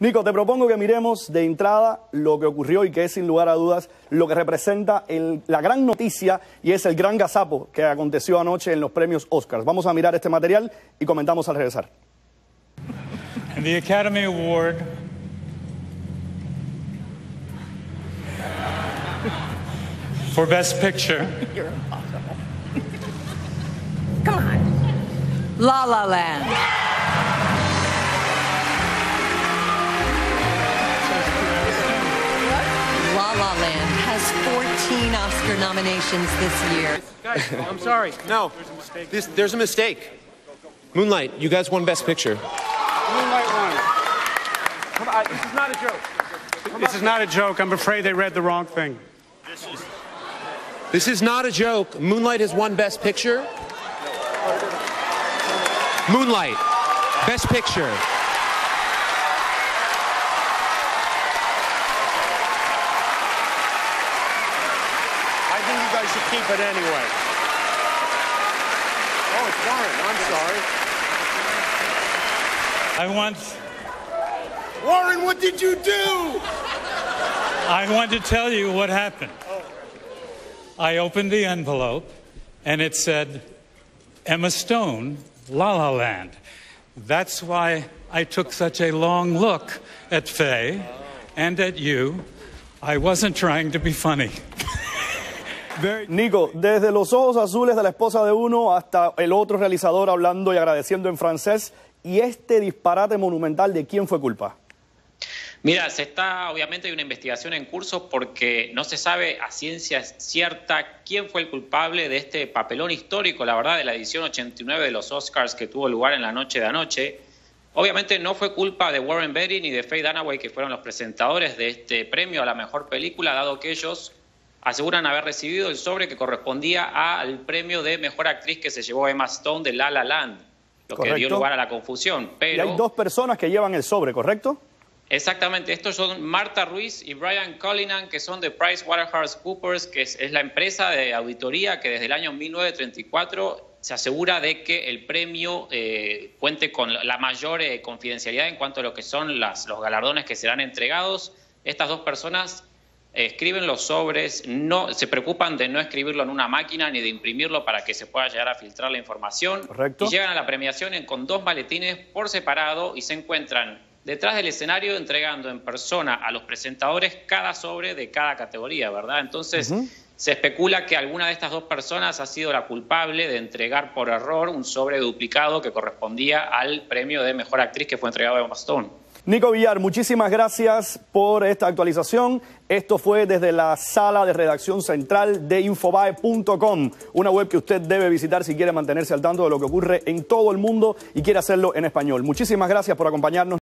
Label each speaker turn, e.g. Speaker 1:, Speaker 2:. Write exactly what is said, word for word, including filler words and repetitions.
Speaker 1: Nico, te propongo que miremos de entrada lo que ocurrió y que es sin lugar a dudas lo que representa el, la gran noticia y es el gran gazapo que aconteció anoche en los premios Oscars. Vamos a mirar este material y comentamos al regresar.
Speaker 2: And the Academy Award for Best Picture.
Speaker 3: You're impossible. Come on. La La Land. La La Land has fourteen Oscar nominations this year.
Speaker 4: Guys, I'm sorry. No, this, there's a mistake. Moonlight, you guys won Best Picture.
Speaker 5: Moonlight won. Come on, this is not a joke. Come this on. is not a joke. I'm afraid they read the wrong thing.
Speaker 4: This is, this is not a joke. Moonlight has won Best Picture. Moonlight, Best Picture.
Speaker 5: I think you guys should keep it anyway. Oh, it's Warren. I'm sorry.
Speaker 2: I want,
Speaker 5: Warren, what did you do?
Speaker 2: I want to tell you what happened. I opened the envelope and it said, Emma Stone, La La Land. That's why I took such a long look at Faye and at you. I wasn't trying to be funny.
Speaker 1: Nico, desde los ojos azules de la esposa de uno hasta el otro realizador hablando y agradeciendo en francés, y este disparate monumental, ¿de quién fue culpa?
Speaker 6: Mira, se está, obviamente hay una investigación en curso porque no se sabe a ciencia cierta quién fue el culpable de este papelón histórico, la verdad, de la edición ochenta y nueve de los Oscars que tuvo lugar en la noche de anoche. Obviamente no fue culpa de Warren Beatty ni de Faye Dunaway, que fueron los presentadores de este premio a la mejor película, dado que ellos aseguran haber recibido el sobre que correspondía al premio de mejor actriz que se llevó Emma Stone de La La Land, lo
Speaker 1: Correcto.
Speaker 6: que dio lugar a la confusión. Pero
Speaker 1: y hay dos personas que llevan el sobre, ¿correcto?
Speaker 6: Exactamente, estos son Marta Ruiz y Brian Cullinan, que son de PricewaterhouseCoopers, que es, es la empresa de auditoría que desde el año mil novecientos treinta y cuatro se asegura de que el premio eh, cuente con la mayor eh, confidencialidad en cuanto a lo que son las, los galardones que serán entregados. Estas dos personas eh, escriben los sobres, no se preocupan de no escribirlo en una máquina ni de imprimirlo para que se pueda llegar a filtrar la información.
Speaker 1: Correcto.
Speaker 6: Y llegan a la premiación en, con dos maletines por separado y se encuentran detrás del escenario entregando en persona a los presentadores cada sobre de cada categoría, ¿verdad? Entonces, uh-huh. se especula que alguna de estas dos personas ha sido la culpable de entregar por error un sobre duplicado que correspondía al premio de Mejor Actriz que fue entregado a Emma Stone.
Speaker 1: Nico Villar, muchísimas gracias por esta actualización. Esto fue desde la sala de redacción central de Infobae punto com, una web que usted debe visitar si quiere mantenerse al tanto de lo que ocurre en todo el mundo y quiere hacerlo en español. Muchísimas gracias por acompañarnos.